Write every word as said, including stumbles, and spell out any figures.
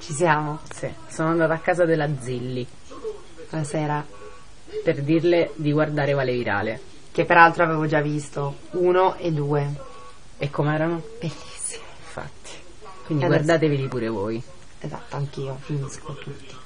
Ci siamo. Sì, sono andata a casa della Zilli. Buonasera. Per dirle di guardare Vale Virale. Che peraltro avevo già visto. Uno e due. E com'erano? Bellissimi. Infatti. Quindi E adesso- guardateveli pure voi. Esatto, anch'io finisco tutti.